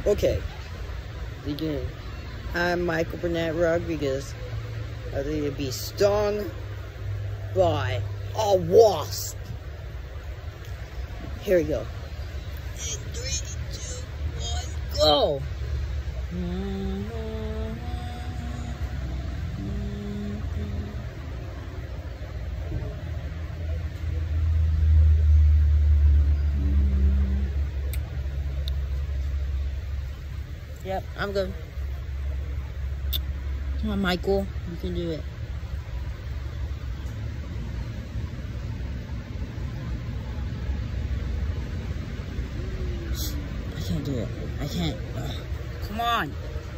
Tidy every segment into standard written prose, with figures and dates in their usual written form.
Okay, beginning. I'm Michael Burnett Rodriguez. I'd either be stung by a wasp. Here we go. In 3, 2, 1, go! Yep, I'm good. Come on, Michael. You can do it. I can't do it. I can't. Ugh. Come on.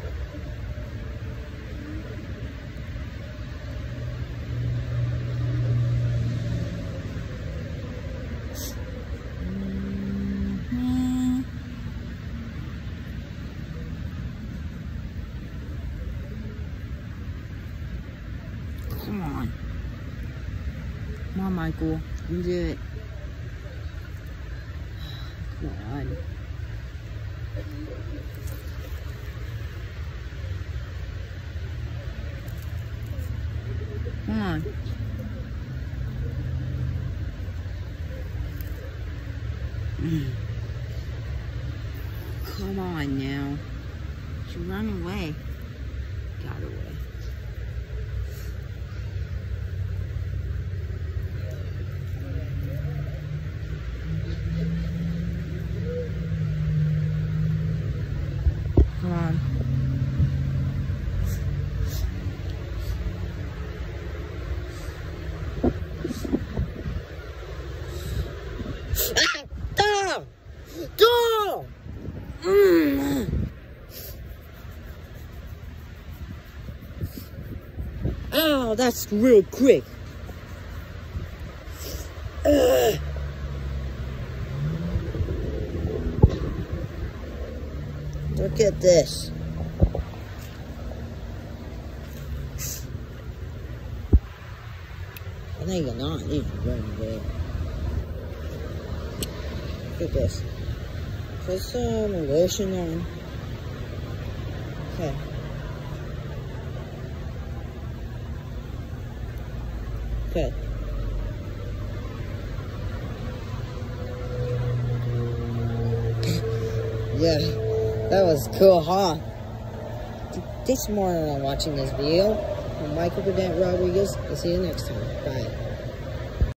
Come on. Come on, Michael. You can do it. Come on. Come on. Come on now. You run away. Got away. Come on. Dog! Dog! Oh, that's real quick. Look at this. I think you're not. You can run away. Look at this. Put some lotion on. Okay. Okay. Yeah, that was cool, huh? Thanks for watching this video. I'm Michael Burnett Rodriguez. I'll see you next time. Bye.